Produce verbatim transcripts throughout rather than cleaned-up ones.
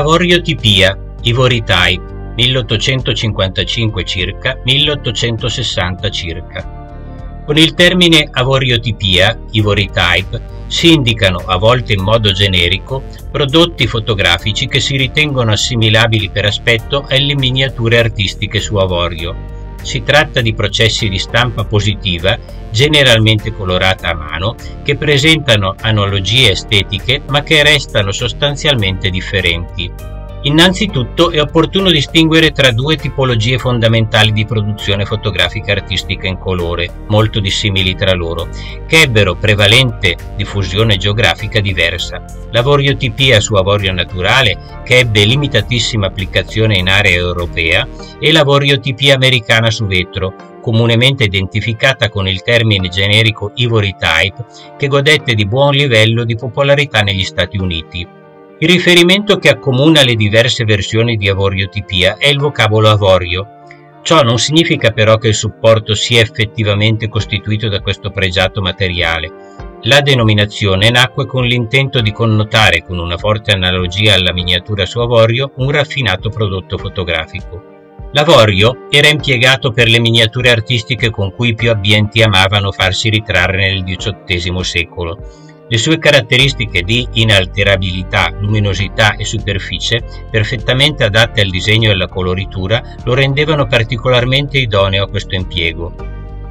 Avorio-Tipia, Ivory Type, milleottocentocinquantacinque circa, milleottocentosessanta circa. Con il termine Avorio-Tipia, Ivory Type, si indicano, a volte in modo generico, prodotti fotografici che si ritengono assimilabili per aspetto alle miniature artistiche su avorio. Si tratta di processi di stampa positiva, generalmente colorata a mano, che presentano analogie estetiche ma che restano sostanzialmente differenti. Innanzitutto è opportuno distinguere tra due tipologie fondamentali di produzione fotografica artistica in colore, molto dissimili tra loro, che ebbero prevalente diffusione geografica diversa. L'Avorio-Tipia su avorio naturale, che ebbe limitatissima applicazione in area europea, e l'Avorio-Tipia americana su vetro, comunemente identificata con il termine generico Ivory Type, che godette di buon livello di popolarità negli Stati Uniti. Il riferimento che accomuna le diverse versioni di Avorio-Tipia è il vocabolo avorio. Ciò non significa però che il supporto sia effettivamente costituito da questo pregiato materiale. La denominazione nacque con l'intento di connotare, con una forte analogia alla miniatura su avorio, un raffinato prodotto fotografico. L'avorio era impiegato per le miniature artistiche con cui i più abbienti amavano farsi ritrarre nel diciottesimo secolo. Le sue caratteristiche di inalterabilità, luminosità e superficie, perfettamente adatte al disegno e alla coloritura, lo rendevano particolarmente idoneo a questo impiego.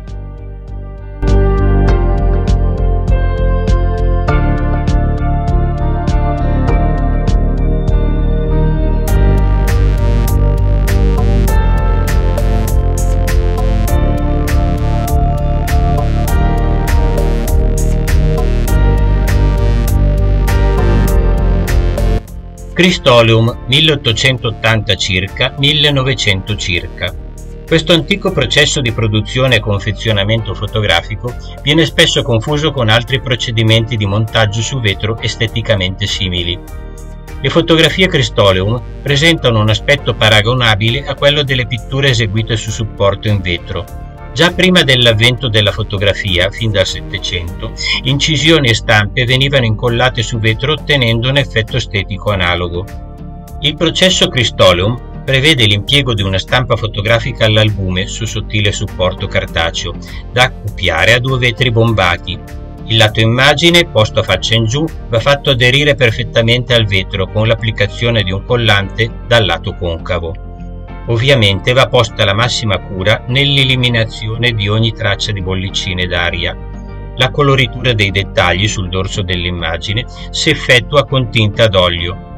Cristoleum, milleottocentottanta circa, millenovecento circa. Questo antico processo di produzione e confezionamento fotografico viene spesso confuso con altri procedimenti di montaggio su vetro esteticamente simili. Le fotografie Cristoleum presentano un aspetto paragonabile a quello delle pitture eseguite su supporto in vetro. Già prima dell'avvento della fotografia, fin dal Settecento, incisioni e stampe venivano incollate su vetro ottenendo un effetto estetico analogo. Il processo Cristoleum prevede l'impiego di una stampa fotografica all'albume su sottile supporto cartaceo, da accoppiare a due vetri bombati. Il lato immagine, posto a faccia in giù, va fatto aderire perfettamente al vetro con l'applicazione di un collante dal lato concavo. Ovviamente va posta la massima cura nell'eliminazione di ogni traccia di bollicine d'aria. La coloritura dei dettagli sul dorso dell'immagine si effettua con tinta ad olio.